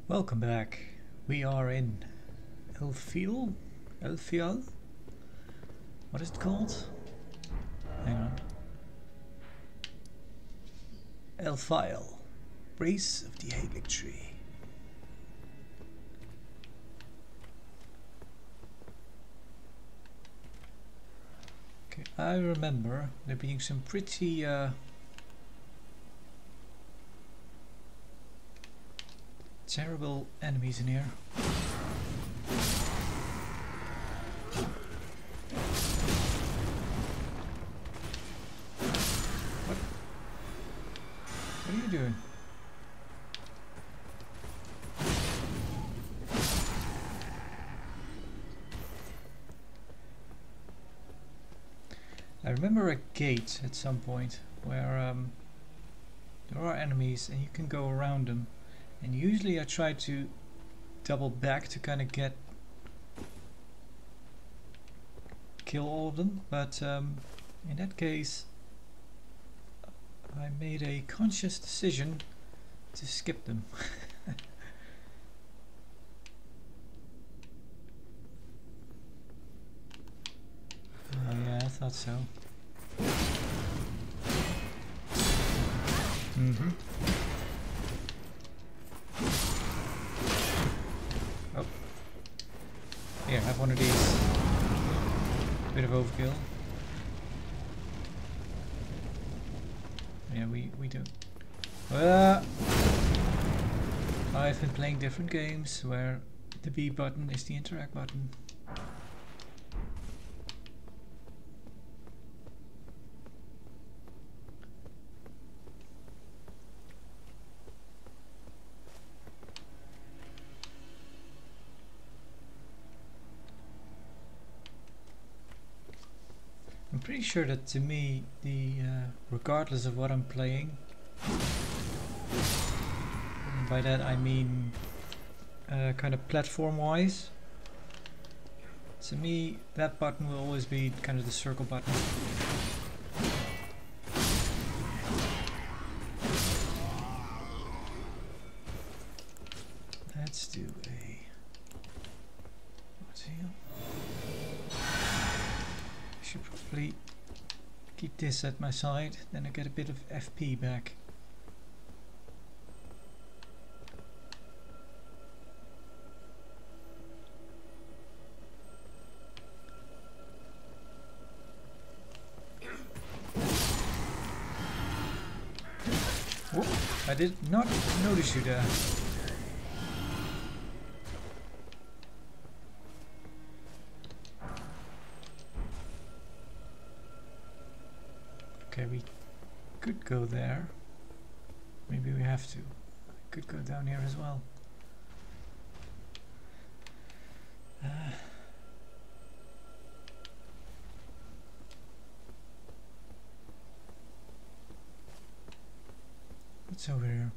Welcome back. We are in Elfiel? Elfiel? What is it called? Hang on. Elfiel. Brace of the Halig Tree. Okay, I remember there being some pretty terrible enemies in here. What are you doing? I remember a gate at some point where there are enemies and you can go around them. And usually I try to double back to kind of kill all of them, but in that case I made a conscious decision to skip them. Oh yeah, I thought so. Mm-hmm. Oh. Here, have one of these. Bit of overkill. Yeah, we do. I've been playing different games where the B button is the interact button. I'm pretty sure that to me, regardless of what I'm playing, and by that I mean kind of platform-wise, to me that button will always be kind of the circle button. Let's do a... what's here? Should probably keep this at my side, then I get a bit of FP back. Whoop, I did not notice you there. Okay, we could go there. Maybe we have to. Could go down here as well. What's over here?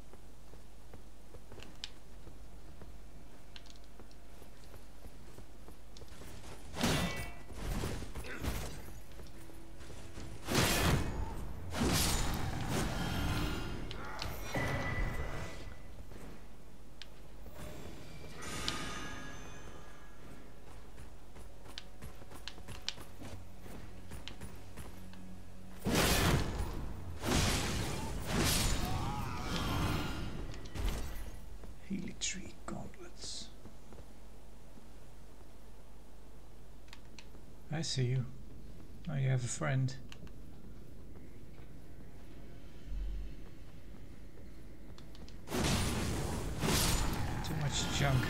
Tree gauntlets. I see you. Oh, you have a friend. Too much junk.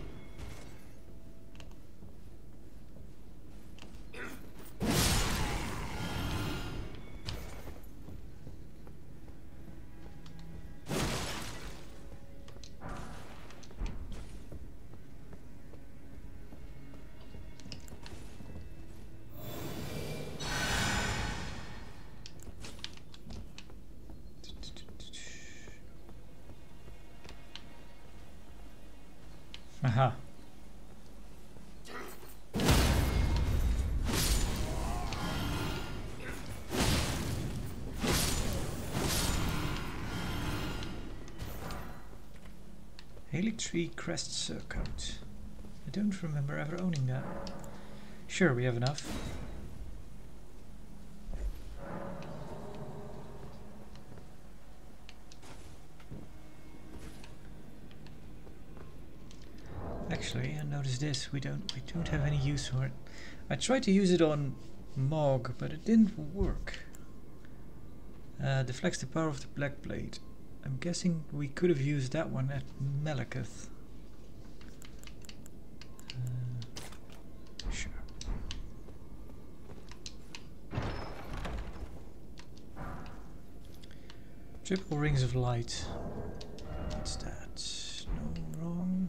Aha. Haley Tree Crest Surcoat. I don't remember ever owning that. Sure, we have enough. Actually, I noticed this. We don't have any use for it. I tried to use it on Mog, but it didn't work. Deflects the power of the Black Blade. I'm guessing we could have used that one at Malekith. Sure. Triple Rings of Light. What's that? No, wrong.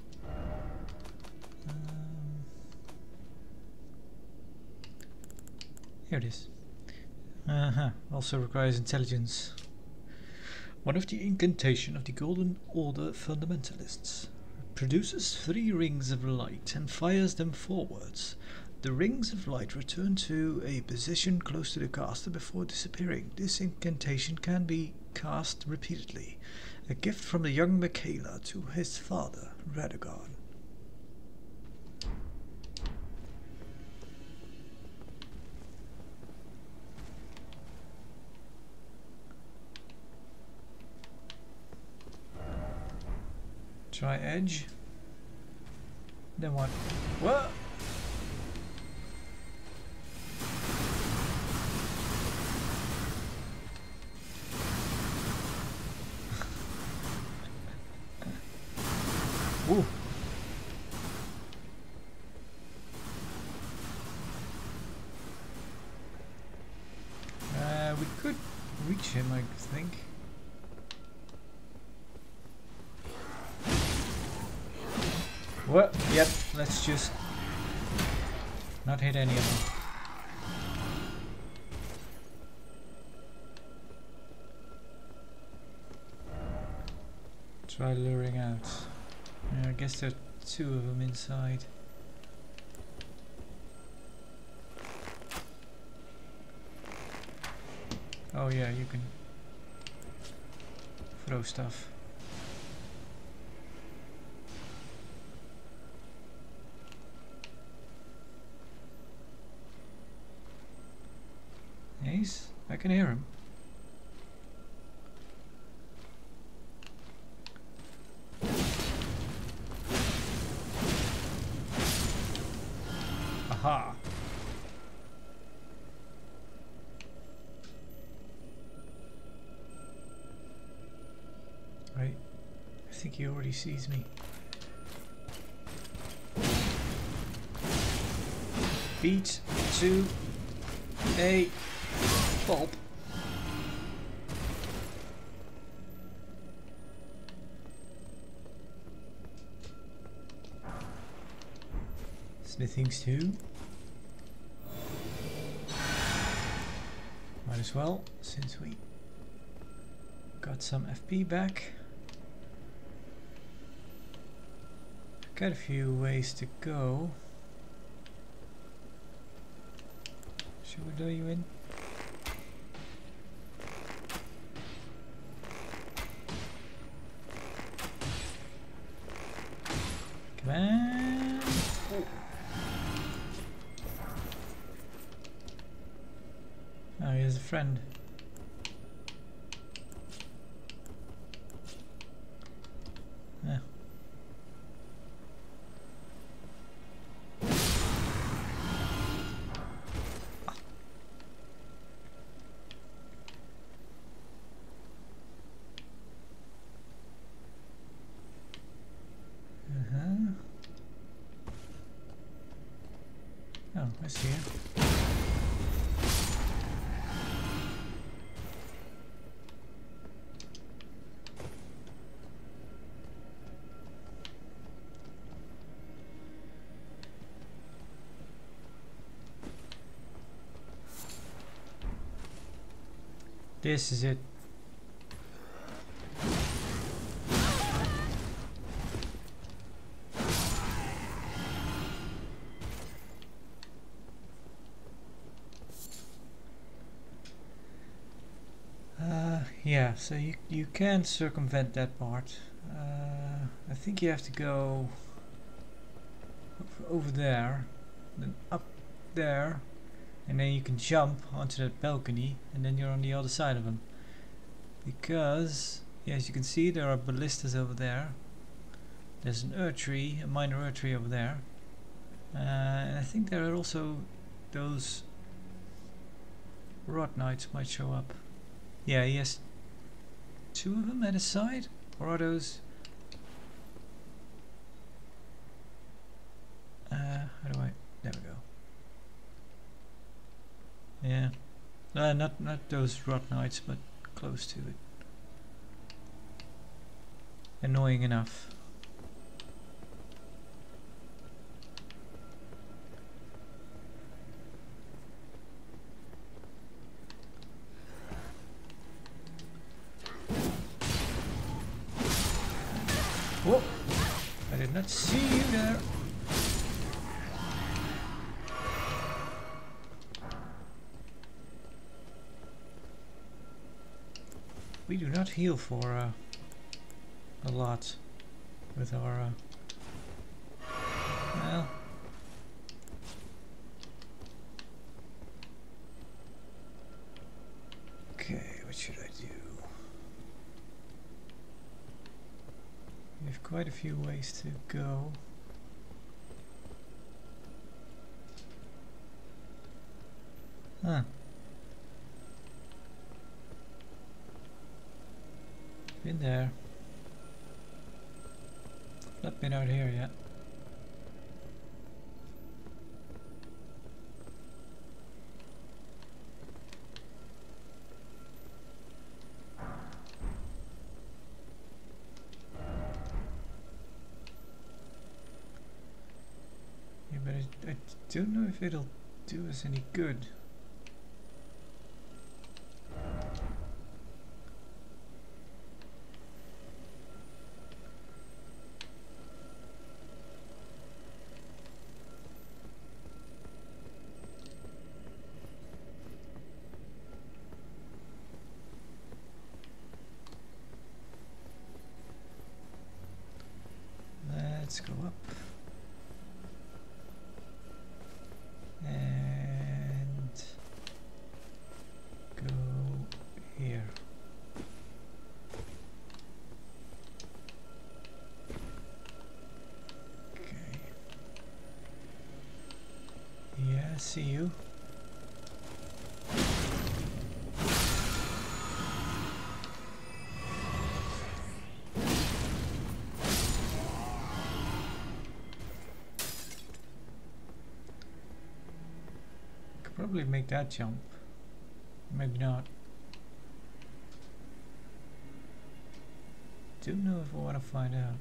Here it is. Also requires intelligence. One of the incantation of the Golden Order fundamentalists. Produces 3 rings of light and fires them forwards. The rings of light return to a position close to the caster before disappearing. This incantation can be cast repeatedly. A gift from the young Michaela to his father, Radagon. Try edge. Then what? What? Ooh. We could reach him, I think. What? Yep, let's just not hit any of them. Try luring out. I guess there are 2 of them inside. Oh yeah, you can throw stuff. Nice, I can hear him. Aha! Right, I think he already sees me. Beat to a pulp. Smithings too. Might as well, since we got some FP back. Got a few ways to go. Should we lure you in? Come on! Oh, he has a friend. Yeah. Oh, I see it. This is it. Yeah, so you can circumvent that part. I think you have to go over there, then up there, and then you can jump onto that balcony, and then you're on the other side of them. Because, yeah, as you can see, there are ballistas over there. There's an Erdtree, a minor Erdtree over there. And I think there are also those Rot Knights might show up. Yeah, he has 2 of them at his side? Or are those... how do I... There we go. Yeah. Not those Rot Knights, but close to it. Annoying enough. Whoa! I did not see you there. We do not heal for a lot with our well, okay, what should I do? We have quite a few ways to go. Huh. Been there. Not been out here yet. Yeah, but I don't know if it'll do us any good. Let's go up and go here. Okay. Yeah, see you. Probably make that jump. Maybe not. Don't know if I want to find out.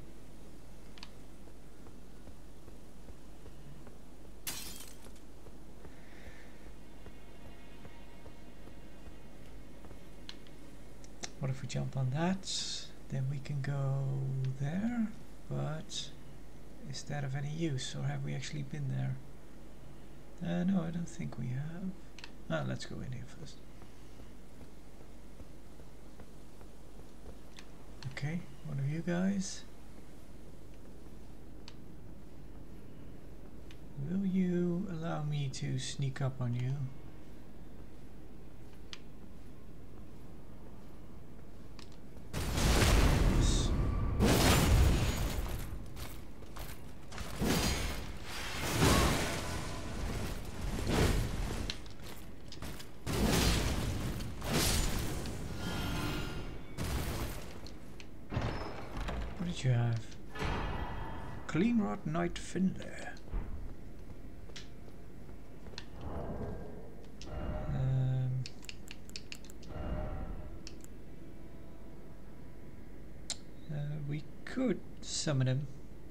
What if we jump on that? Then we can go there. But is that of any use, or have we actually been there? No, I don't think we have. Ah, let's go in here first. Okay, one of you guys. Will you allow me to sneak up on you? Yes. What did you have? Clean Rot Knight Finlay. We could summon him.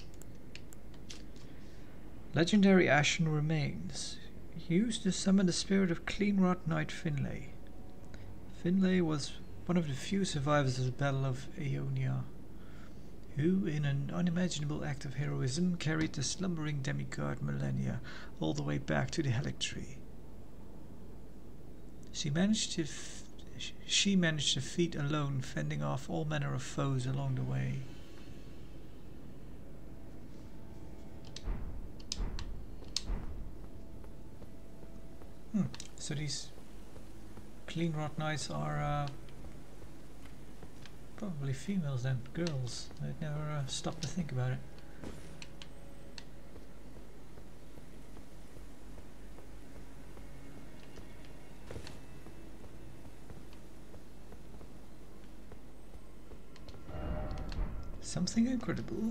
Legendary Ashen Remains. Used to summon the spirit of Clean Rot Knight Finlay. Finlay was one of the few survivors of the Battle of Aeonia, who, in an unimaginable act of heroism, carried the slumbering demigod millennia all the way back to the Halictree. She managed to defeat alone, fending off all manner of foes along the way. So these clean rot knights are probably females then, girls. I'd never stopped to think about it. Something incredible.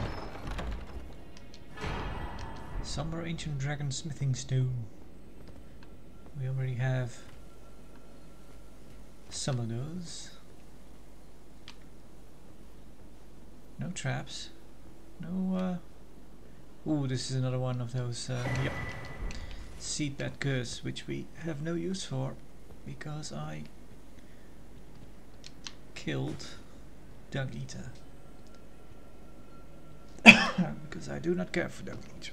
Summer Ancient Dragon Smithing Stone. We already have some of those. No traps. No, ooh, this is another one of those, yep. Seedbed curse, which we have no use for because I killed Dung Eater. Because I do not care for Dung Eater.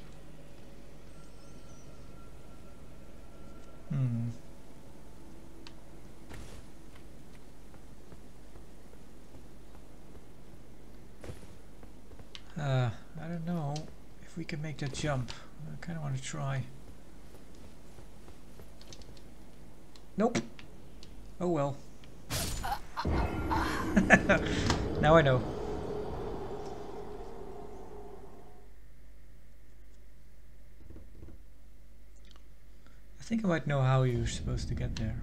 I don't know if we can make that jump. I kind of want to try. Nope. Oh well. Now I know. I think I might know how you're supposed to get there.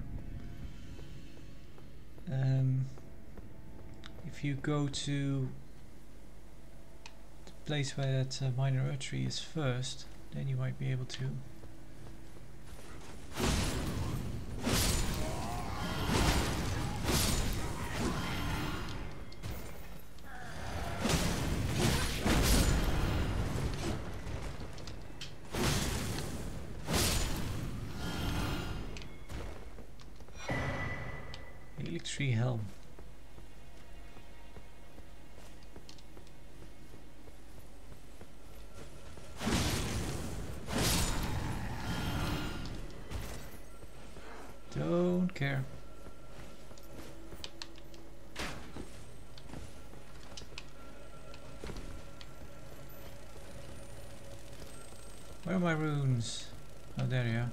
If you go to the place where that minor earth tree is first, then you might be able to. Tree helm. Don't care. Where are my runes? Oh, there you are.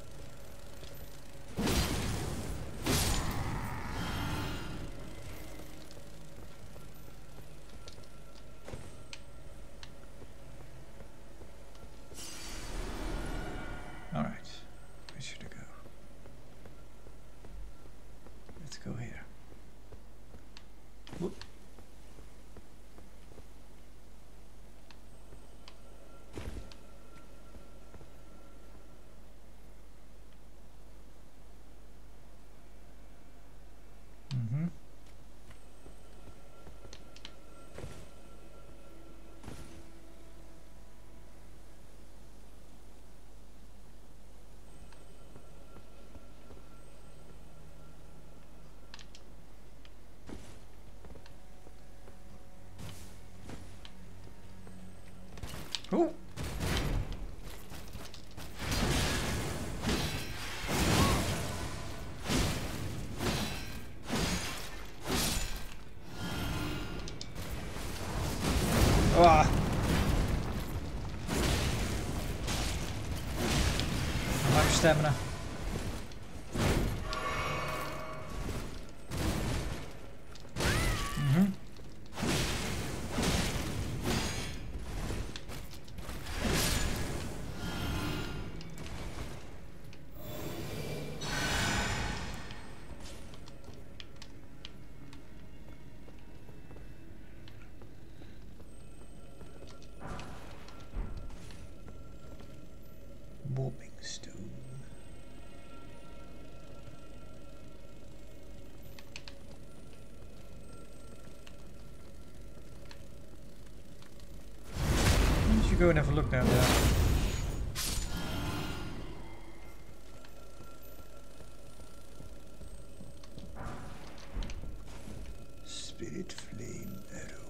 Oh! Ah! Much stamina. Warping stone. Why don't you go and have a look down there? Spirit flame arrow.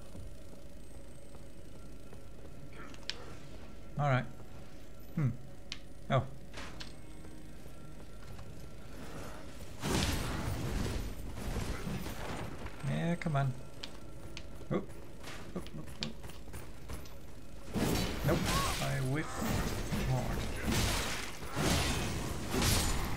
All right. Oh. Yeah, come on. Oh. Oh, oh, oh. Nope. I whiffed hard.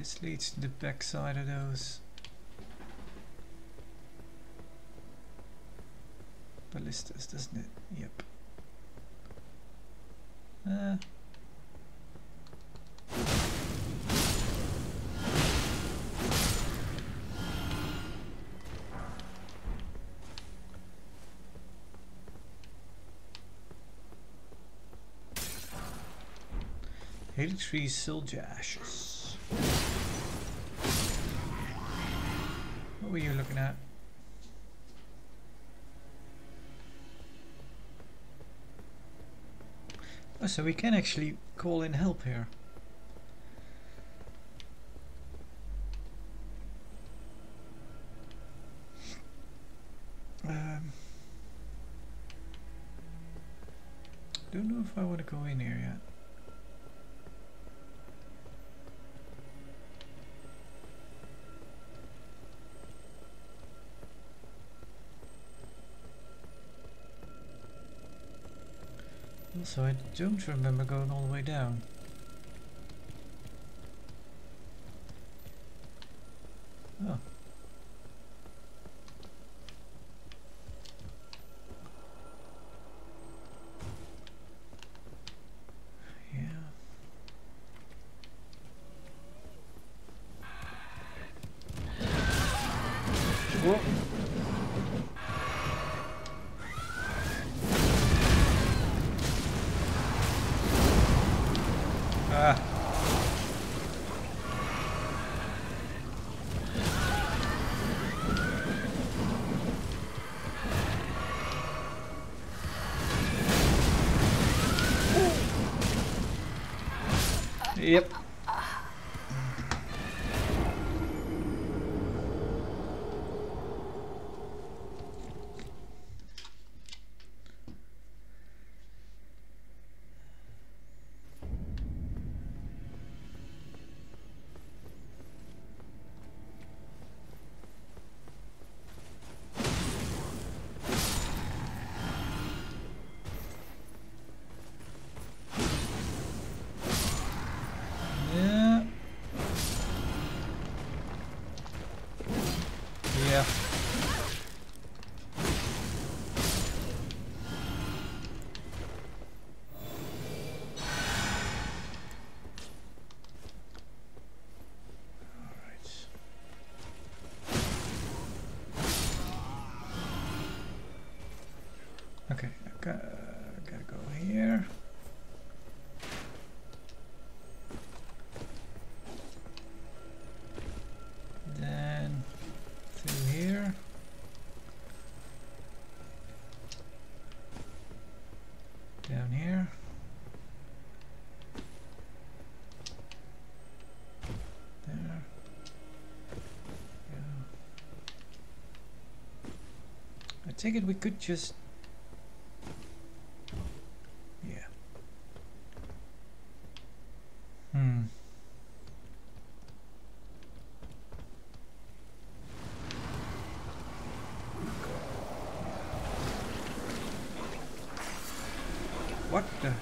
This leads to the back side of those ballistas, doesn't it? Yep. "83 soldier ashes." What were you looking at? Oh, so we can actually call in help here. Don't know if I want to go in here yet. Also, I don't remember going all the way down. Oh. Yeah. Whoa. Yep. Yeah. Okay, gotta go here. Then through here. Down here. There. Yeah. I take it we could just... Yeah. What the...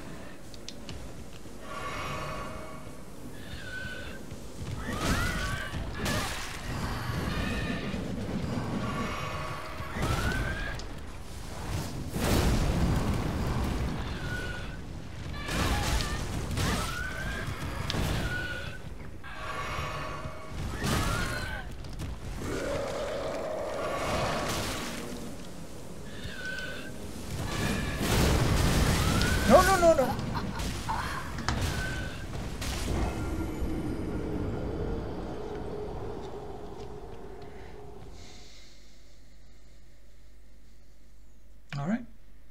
No, no, no, no! All right.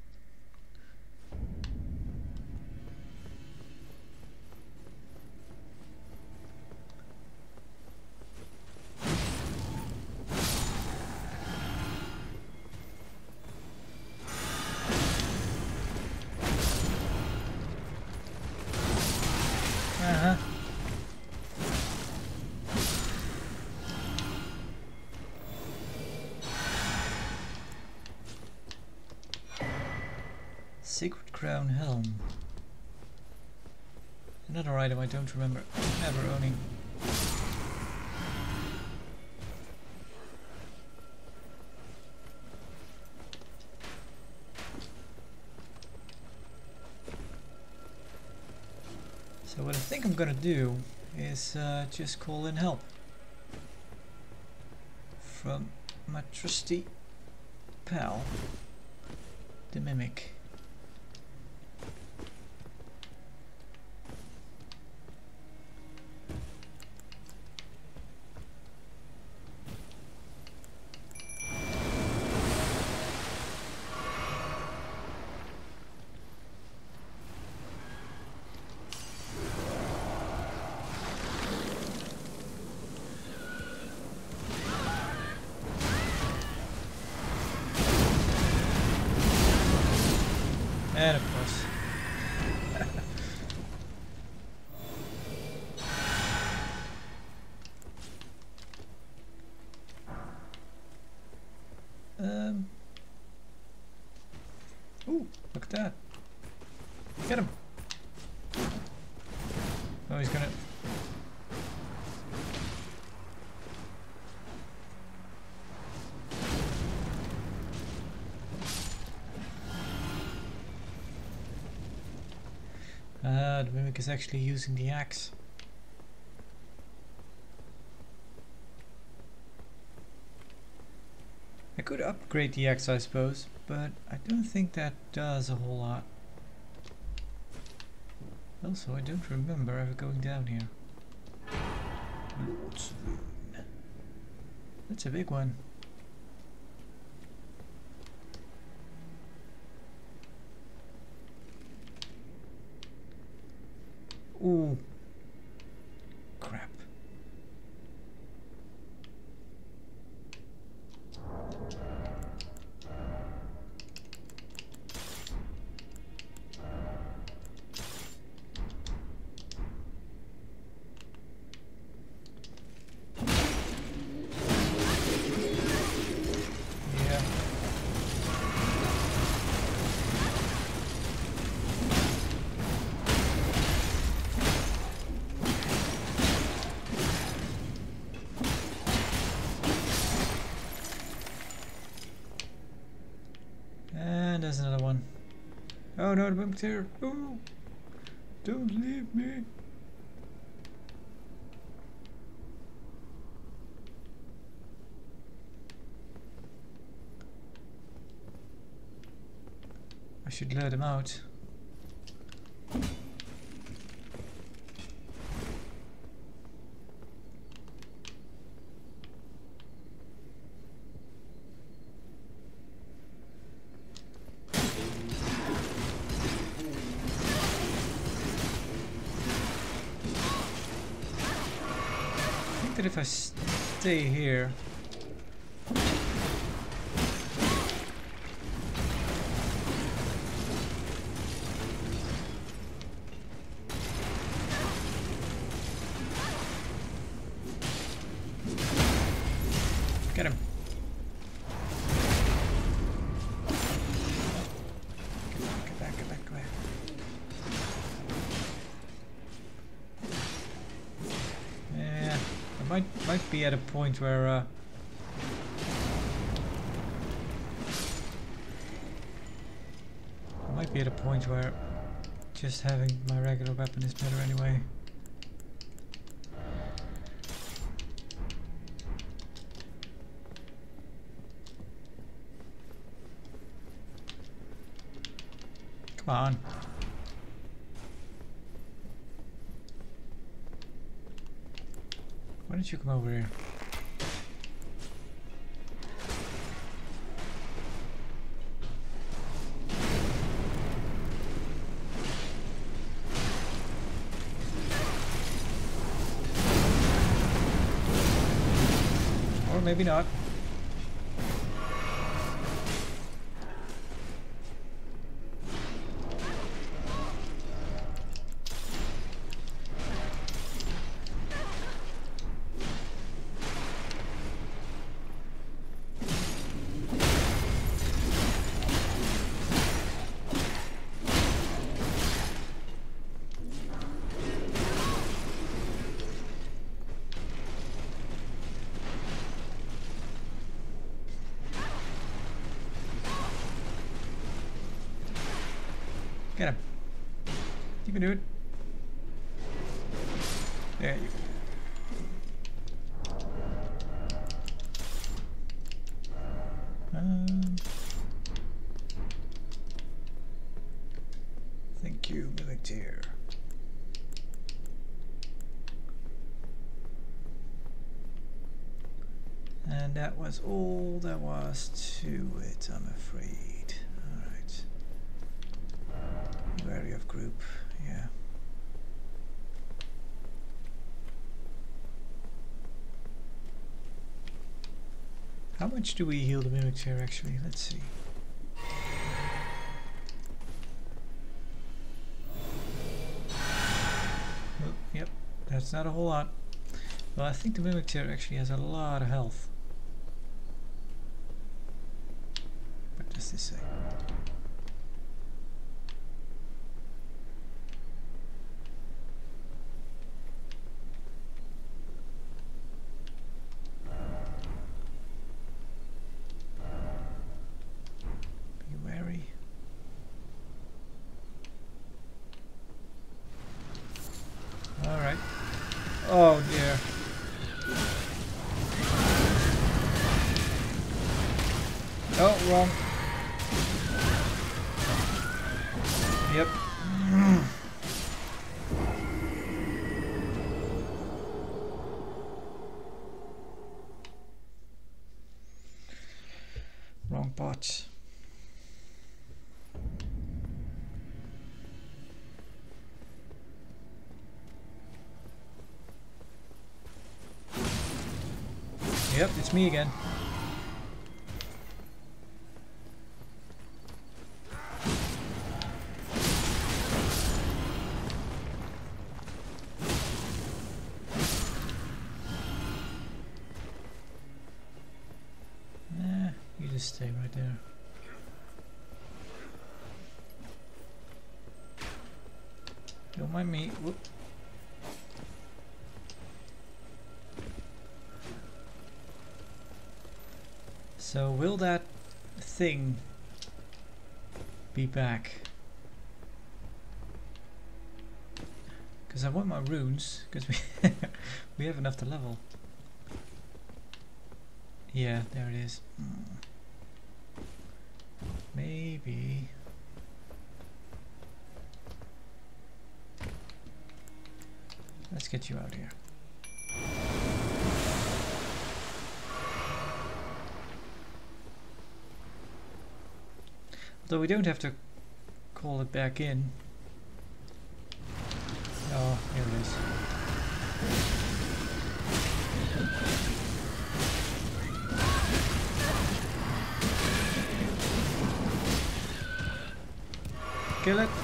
Uh-huh. Sacred Crown Helm. Another item I don't remember ever owning. So what I think I'm gonna do is just call in help from my trusty pal, the Mimic. And of course. Ooh, look at that. Get him. Oh, he's gonna... the Mimic is actually using the axe. I could upgrade the axe, I suppose, but I don't think that does a whole lot. Also, I don't remember ever going down here. Lord's Rune. That's a big one. Ooh. Crap. And there's another one. Oh no, the Mimic's here. Oh, don't leave me. I should let him out. I think that if I stay here, get him. Get back, get back, get back. Yeah, I might be at a point where I might be at a point where just having my regular weapon is better anyway. Come on. Why don't you come over here? Or maybe not. Get him. You can do it. There you go. Thank you, military. And that was all there was to it, I'm afraid. Alright. Wary of group, yeah. How much do we heal the mimics here actually? Let's see. Oh, yep, that's not a whole lot. Well, I think the mimic here actually has a lot of health. What does this say? Be wary. Alright. Oh dear. Oh, wrong. Yep. Wrong bot. Yep, it's me again. You just stay right there. Don't mind me. Whoop. So will that thing be back? Because I want my runes, because we have enough to level. Yeah, there it is. Maybe. Let's get you out here. Although we don't have to call it back in. Oh, here it is. Kill it.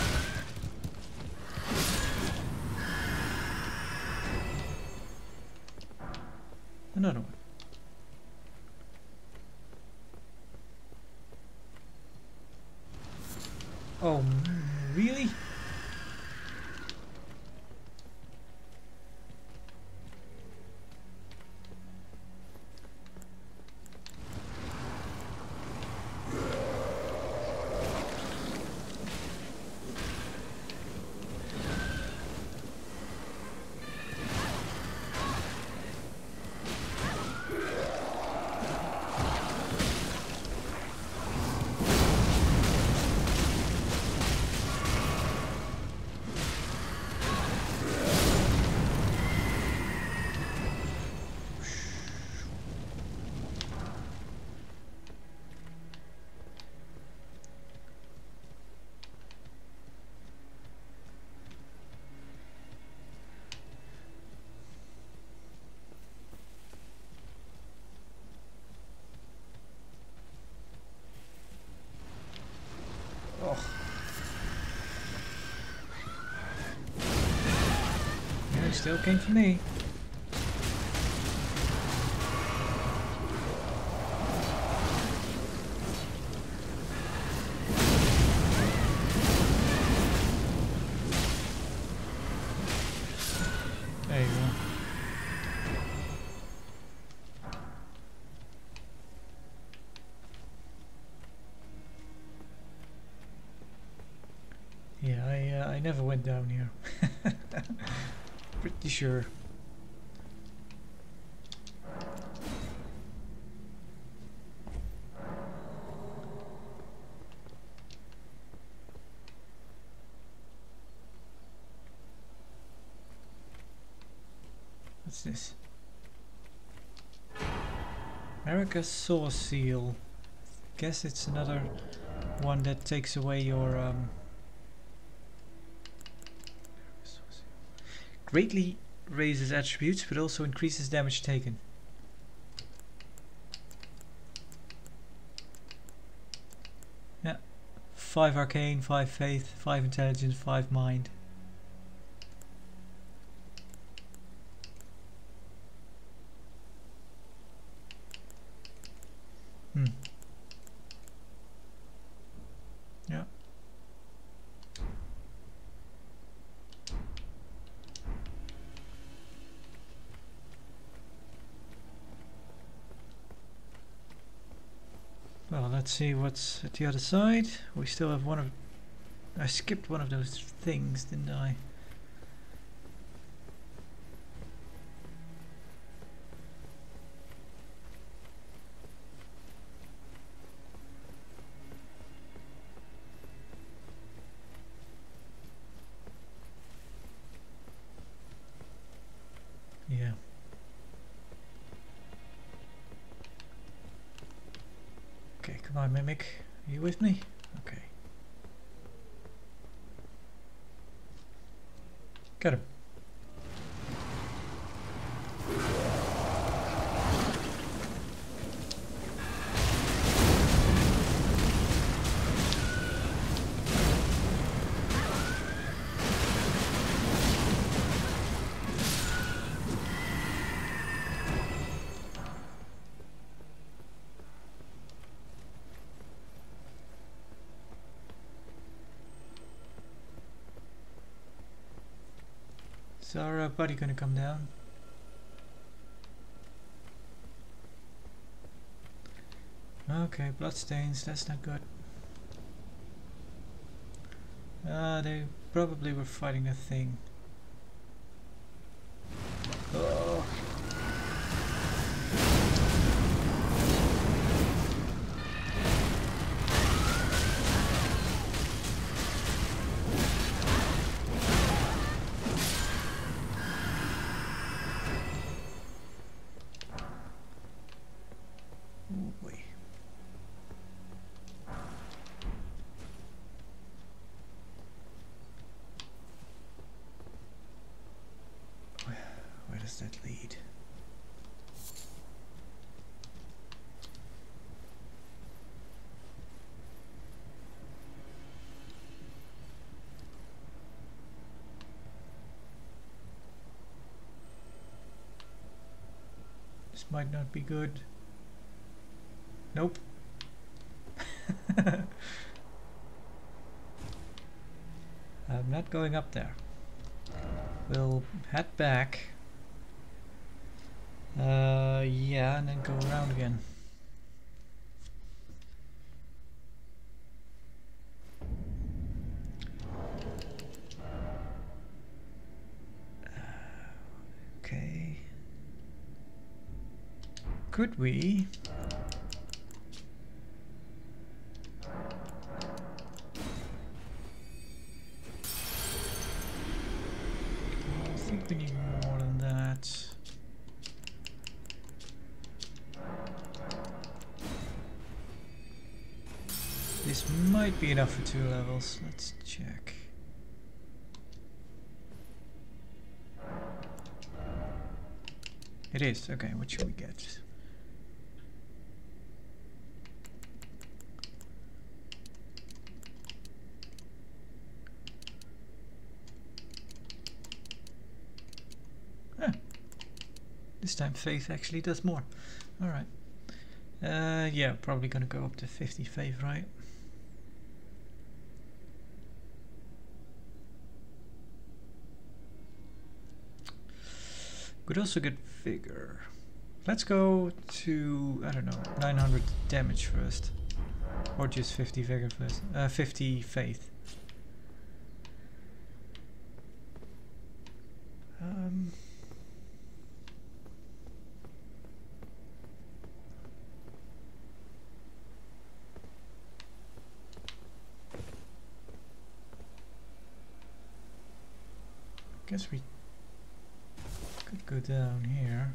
Another one. Oh, really? Oh. Yeah, it still came for me. There you go. Yeah, I never went down here. Pretty sure. What's this? America's Saw Seal. Guess it's another one that takes away your greatly raises attributes but also increases damage taken. Yeah. 5 arcane, 5 faith, 5 intelligence, 5 mind. Yeah. Well, let's see what's at the other side. We still have one of... I skipped one of those things, didn't I? Yeah. Okay, come on, Mimic. Are you with me? Okay. Got him. Is our buddy gonna come down? Okay, bloodstains, that's not good. They probably were fighting a thing. Oh. That lead. This might not be good. Nope. I'm not going up there. We'll head back. Yeah, and then go around again. Okay. Could we? I think we need more than that. This might be enough for 2 levels. Let's check. It is. Okay, what should we get? Huh. This time faith actually does more. Alright. Yeah, probably gonna go up to 50 faith, right? Could also get vigor. Let's go to, I don't know, 900 damage first. Or just 50 vigor first. 50 faith. Um, guess we could go down here.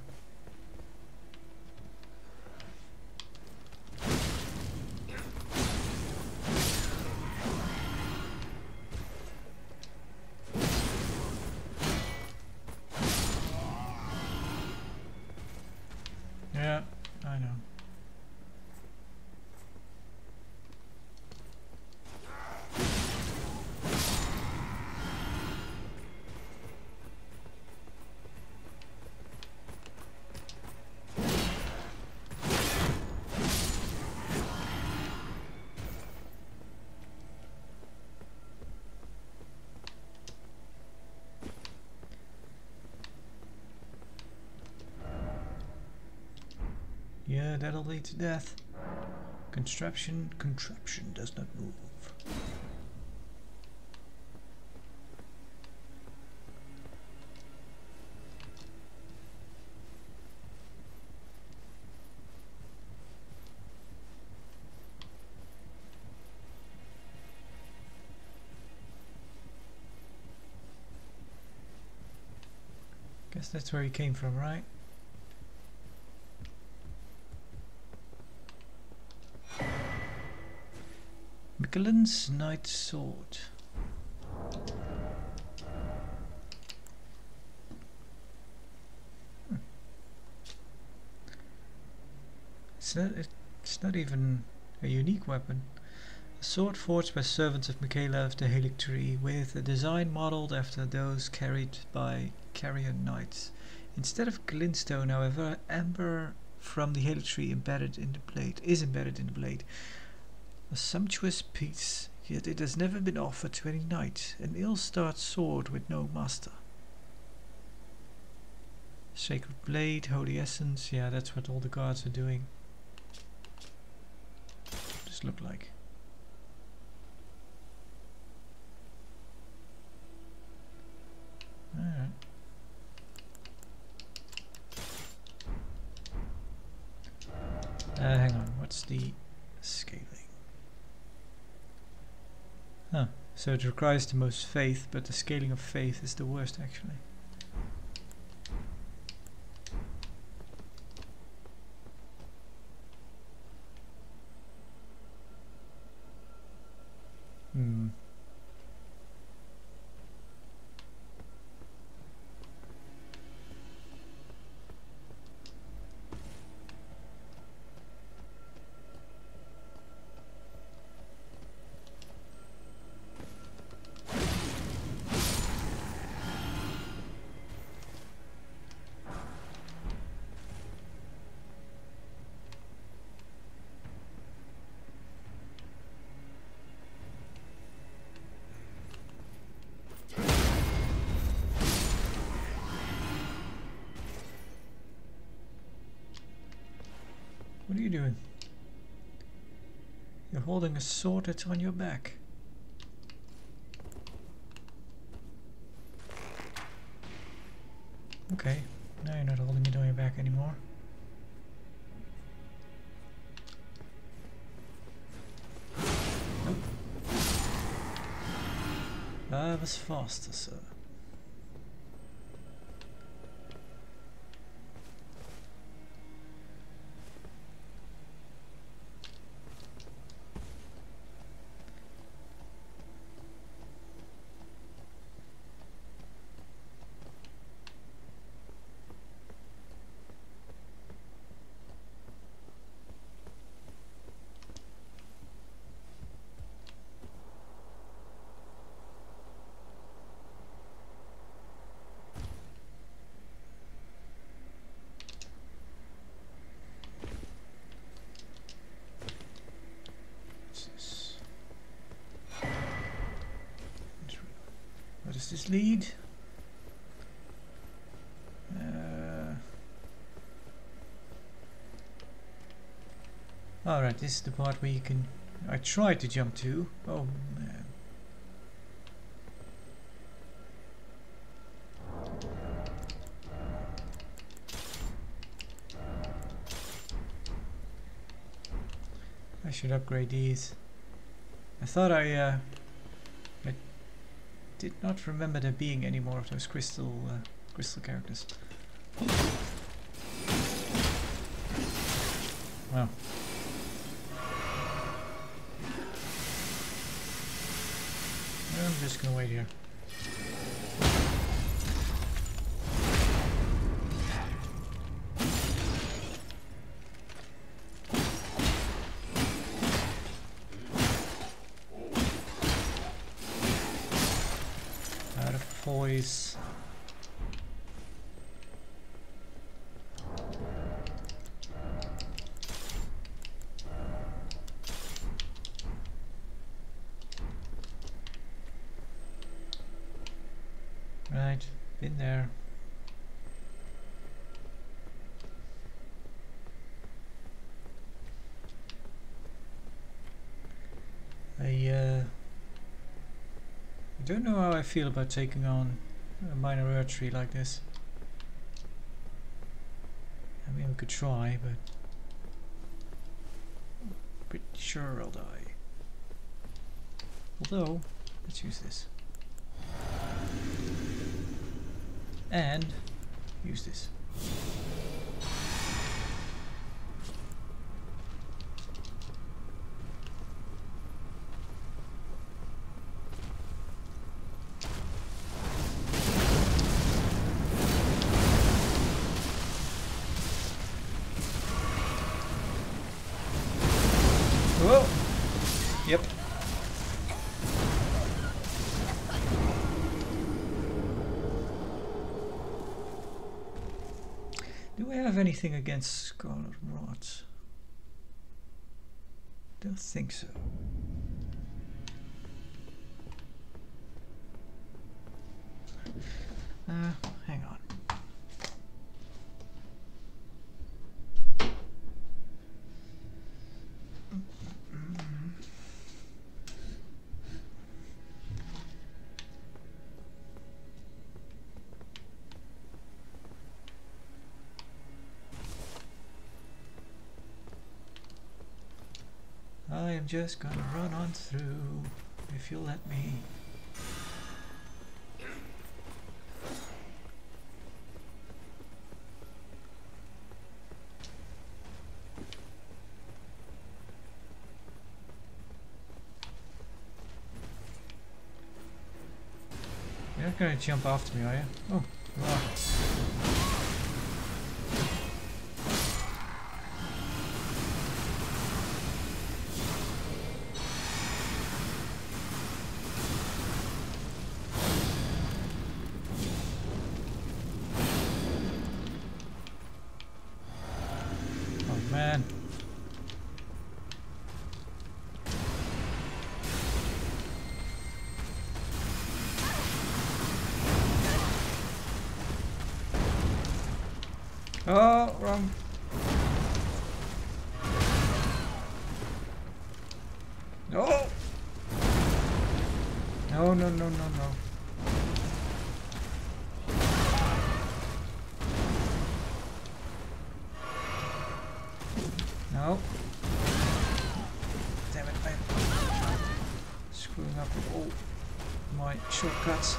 Yeah, I know. Yeah, that'll lead to death. Contraption does not move. Guess that's where he came from, right? Michelin's Knight Sword. It's not even a unique weapon. A sword forged by servants of Michaela of the Halictree, with a design modelled after those carried by carrier knights. Instead of glintstone, however, amber from the Halictree is embedded in the blade. A sumptuous piece, yet it has never been offered to any knight. An ill-starred sword with no master. Sacred blade, holy essence. Yeah, that's what all the guards are doing. Just look like. Alright. Hang on, what's the scaling? Huh, so it requires the most faith, but the scaling of faith is the worst actually. What are you doing? You're holding a sword that's on your back. Okay, now you're not holding it on your back anymore. Nope. I was faster, sir. Where does this lead? Alright, this is the part where you can... I tried to jump to. Oh man. should upgrade these. I thought I did not remember there being any more of those crystal characters. Wow. I'm just gonna wait here. Out of poise. Right, been there. I don't know how I feel about taking on a minor archery like this. I mean, we could try, but I'm pretty sure I'll die. Although, let's use this. And use this. Whoa! Yep. Do we have anything against Scarlet Rot? Don't think so. Hang on. I am just gonna run on through, if you'll let me. You're not gonna jump after me, are you? Oh, wow. Man. Oh, wrong. No. No, no, no, no, no. No. Damn it, I'm screwing up with all my shortcuts.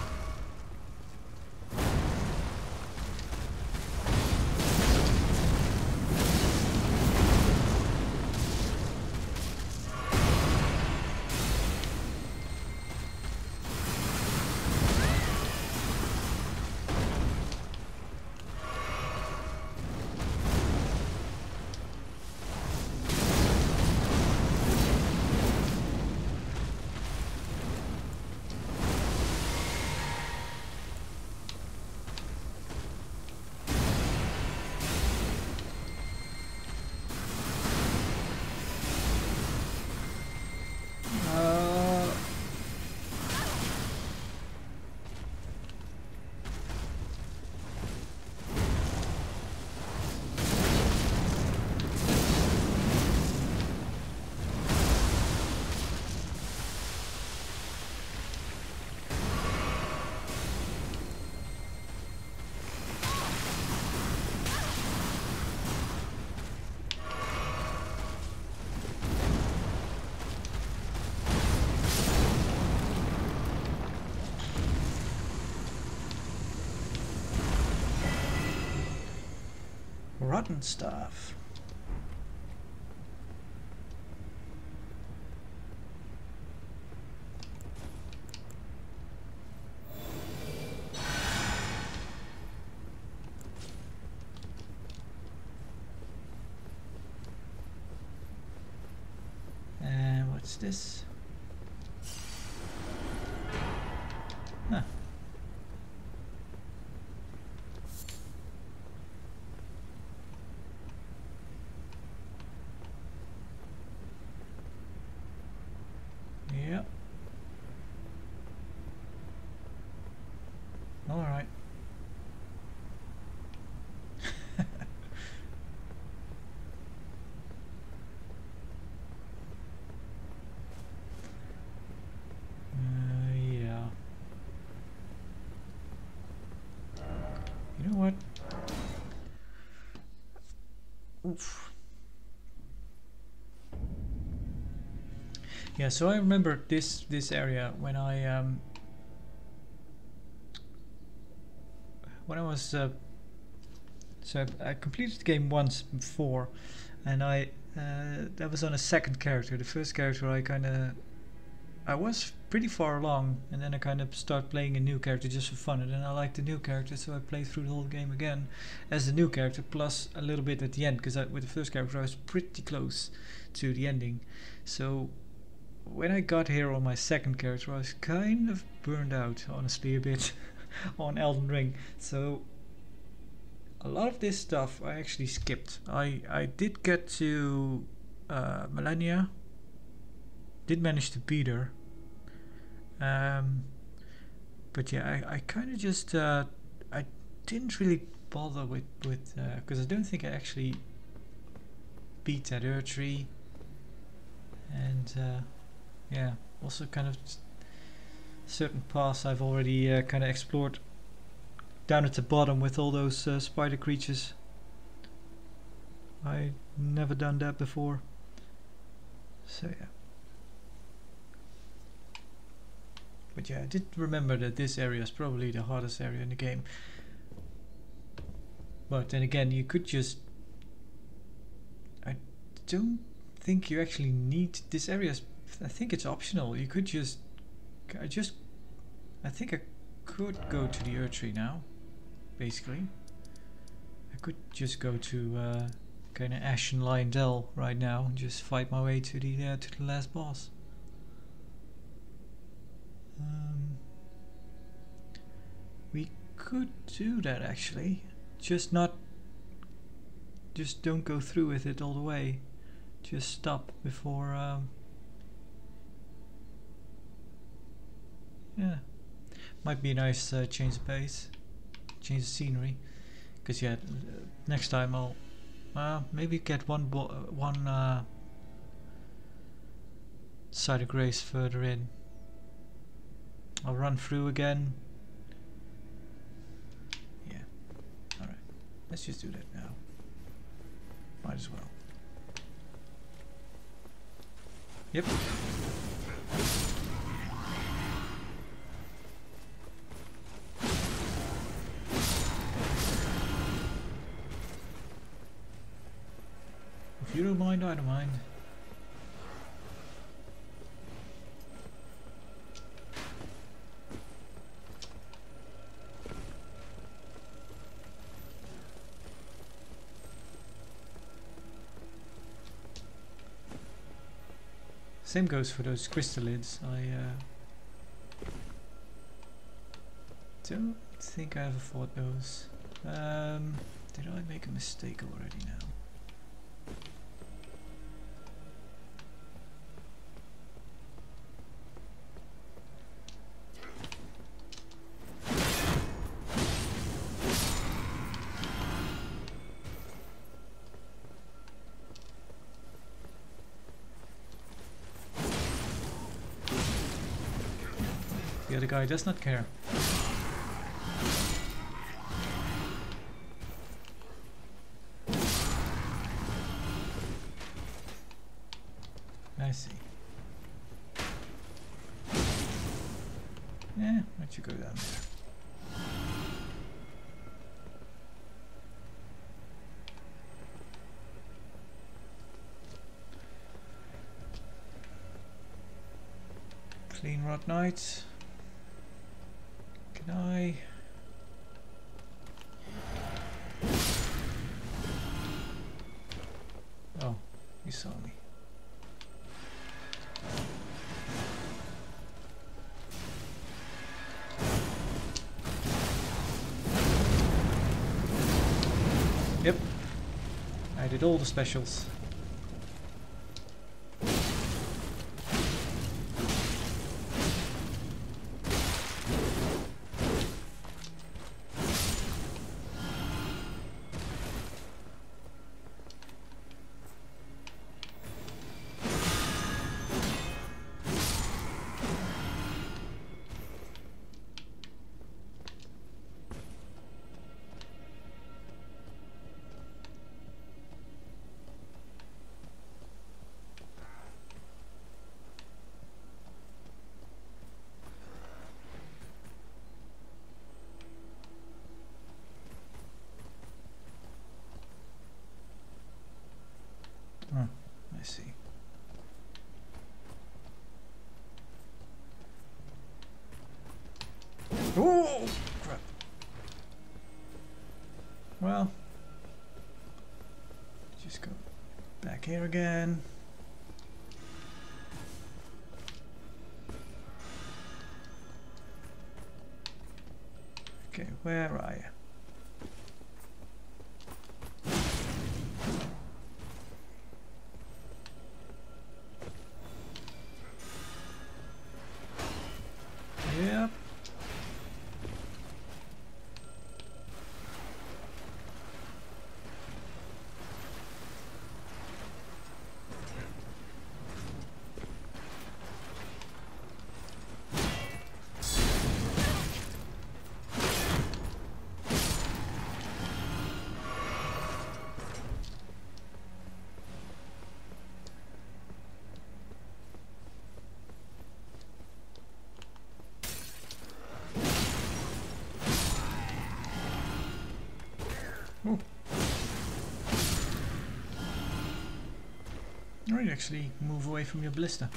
Rotten stuff. And what's this? Huh. Yep. All right. Yeah. You know what? Oof. Yeah, so I remember this area when I was so I completed the game once before, and I that was on a second character. The first character I was pretty far along, and then I kind of started playing a new character just for fun, and then I liked the new character, so I played through the whole game again as the new character, plus a little bit at the end, because with the first character I was pretty close to the ending. So when I got here on my second character, I was kind of burned out, honestly, a bit on Elden Ring. So a lot of this stuff I actually skipped. I did get to Millennia, did manage to beat her, but yeah, I kind of just I didn't really bother with because I don't think I actually beat that tree, and yeah, also kind of certain paths I've already kind of explored down at the bottom with all those spider creatures. I never done that before, so yeah. But yeah, I did remember that this area is probably the hardest area in the game. But then again, you could just... I don't think you actually need this area. I think it's optional. You could just... I think I could go to the Earth Tree now, basically. I could just go to kind of Ashen Lion Dell right now and just fight my way to the last boss. We could do that actually, just don't go through with it all the way, just stop before yeah, might be a nice change of pace, change of scenery, because yeah, next time I'll maybe get one side of grace further in. I'll run through again. Yeah, alright, let's just do that now. Might as well. Yep. If you don't mind, I don't mind. Same goes for those crystallids. I don't think I ever fought those. Did I make a mistake already now? The other guy does not care. I see. Yeah, why don't you go down there? at night. Can I? Oh, you saw me. Yep, I did all the specials. Oh, I see. Oh, crap. Well, just go back here again. Okay, where are you? Yep. Oh. Or you actually move away from your blister.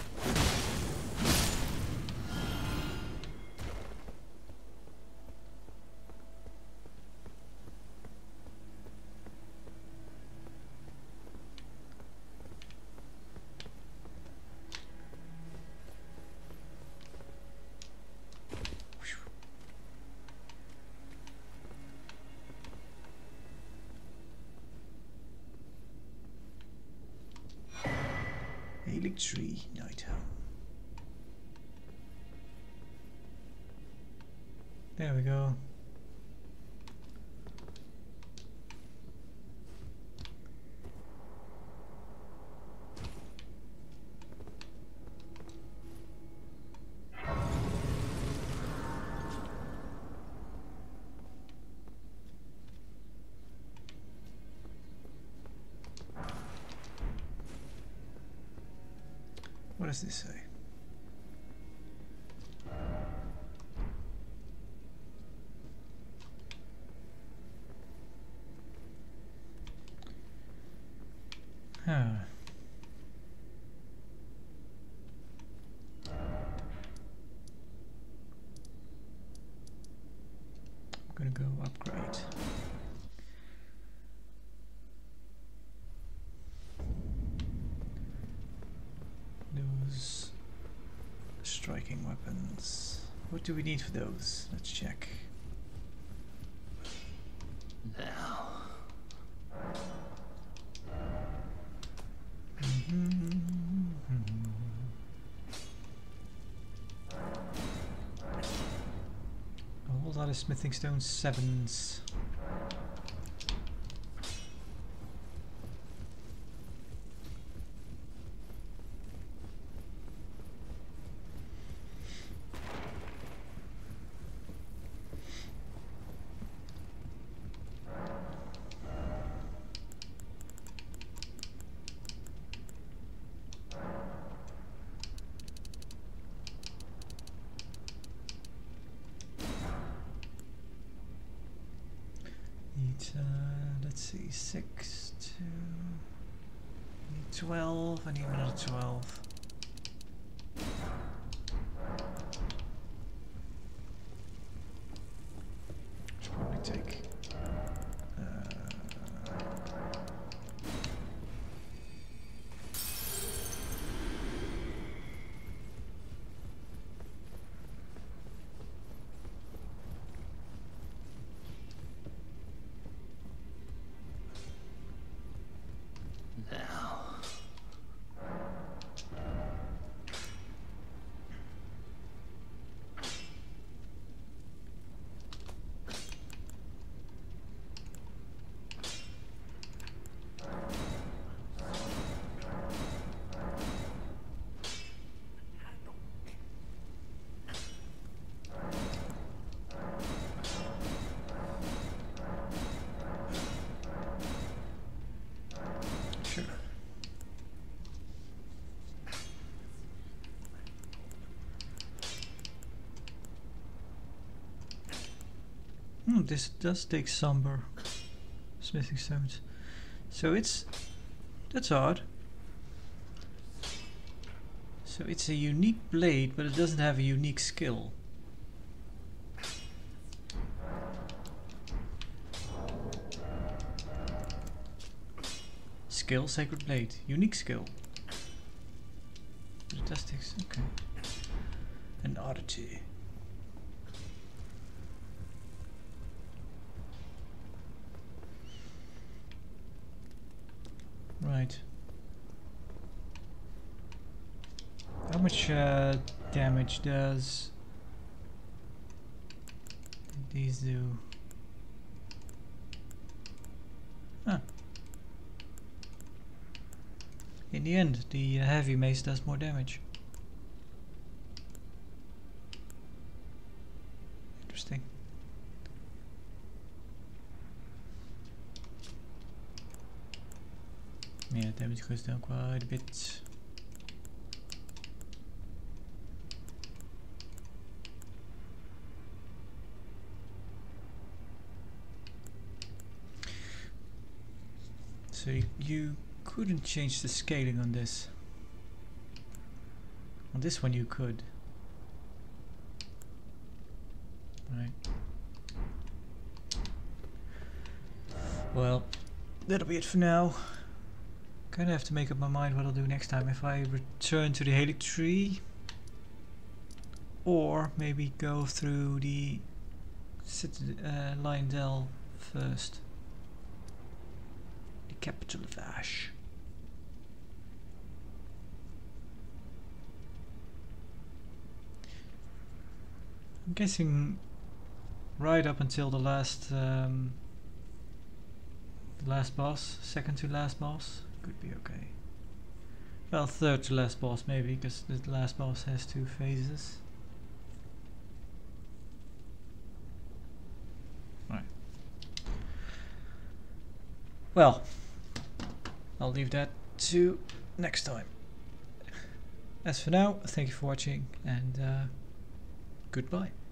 Tree night home. There we go. What does this say? Huh. I'm gonna go upgrade. Those striking weapons. What do we need for those? Let's check. Now. A whole lot of smithing stone 7s. Let's see, 6 to 12. I need another 12. This does take somber smithing stones. So that's odd. So it's a unique blade, but it doesn't have a unique skill. Skill, sacred blade, unique skill. But it does take, okay. An oddity. Right. How much damage does these do? Huh. In the end, the heavy mace does more damage. Interesting. Yeah, damage goes down quite a bit. So you couldn't change the scaling on this. On this one you could. Right. Well, that'll be it for now. Kinda have to make up my mind what I'll do next time. If I return to the Helix tree, or maybe go through the Lyondell first. The capital of Ash. I'm guessing right up until the last boss, second to last boss, could be okay. Well, third to last boss maybe, because the last boss has 2 phases. Right. Well, I'll leave that to next time. As for now, thank you for watching, and goodbye.